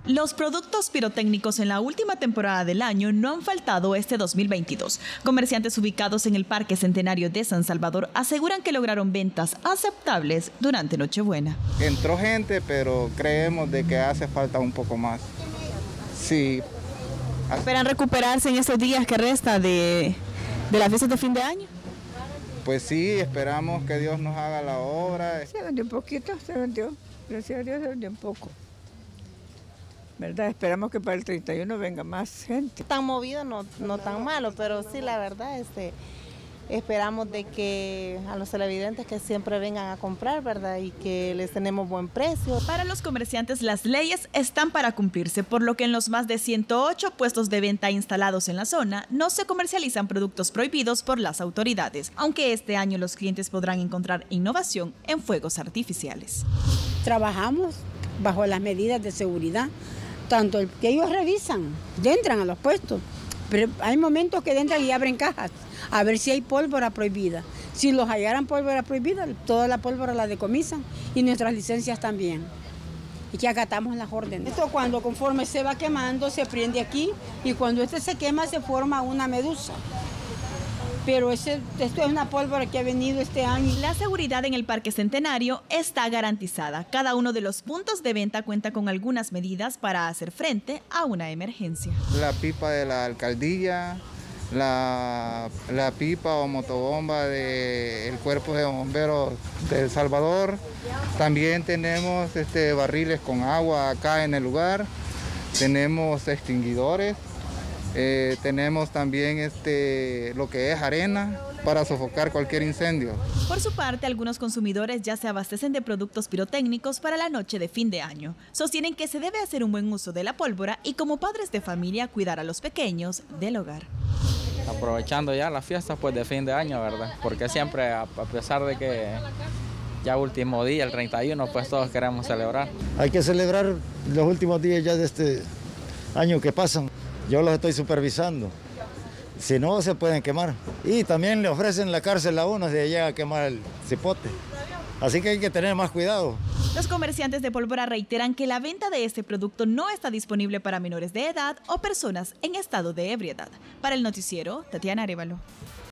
Los productos pirotécnicos en la última temporada del año no han faltado este 2022. Comerciantes ubicados en el Parque Centenario de San Salvador aseguran que lograron ventas aceptables durante Nochebuena. Entró gente, pero creemos de que hace falta un poco más. Sí. ¿Esperan recuperarse en estos días que resta de las fiestas de fin de año? Pues sí, esperamos que Dios nos haga la obra. Se vendió un poquito, se vendió. Gracias a Dios se vendió un poco. ¿Verdad? Esperamos que para el 31 venga más gente. Tan movido, no tan malo, pero sí, la verdad, esperamos de que a los televidentes que siempre vengan a comprar, ¿verdad? Y que les tenemos buen precio. Para los comerciantes, las leyes están para cumplirse, por lo que en los más de 108 puestos de venta instalados en la zona, no se comercializan productos prohibidos por las autoridades, aunque este año los clientes podrán encontrar innovación en fuegos artificiales. Trabajamos bajo las medidas de seguridad, tanto el que ellos revisan, entran a los puestos, pero hay momentos que entran y abren cajas a ver si hay pólvora prohibida. Si los hallaran pólvora prohibida, toda la pólvora la decomisan y nuestras licencias también. Y que acatamos las órdenes. Esto cuando conforme se va quemando se prende aquí y cuando este se quema se forma una medusa. Pero esto es una pólvora que ha venido este año. La seguridad en el Parque Centenario está garantizada. Cada uno de los puntos de venta cuenta con algunas medidas para hacer frente a una emergencia. La pipa de la alcaldía, la pipa o motobomba del Cuerpo de Bomberos de El Salvador. También tenemos barriles con agua acá en el lugar. Tenemos extinguidores. Tenemos también lo que es arena para sofocar cualquier incendio. Por su parte, algunos consumidores ya se abastecen de productos pirotécnicos para la noche de fin de año. Sostienen que se debe hacer un buen uso de la pólvora y como padres de familia cuidar a los pequeños del hogar. Aprovechando ya las fiestas pues de fin de año, ¿verdad? Porque siempre, a pesar de que ya último día, el 31, pues todos queremos celebrar. Hay que celebrar los últimos días ya de este año que pasan. Yo los estoy supervisando, si no se pueden quemar. Y también le ofrecen la cárcel a uno si llega a quemar el cipote. Así que hay que tener más cuidado. Los comerciantes de pólvora reiteran que la venta de este producto no está disponible para menores de edad o personas en estado de ebriedad. Para el noticiero, Tatiana Arévalo.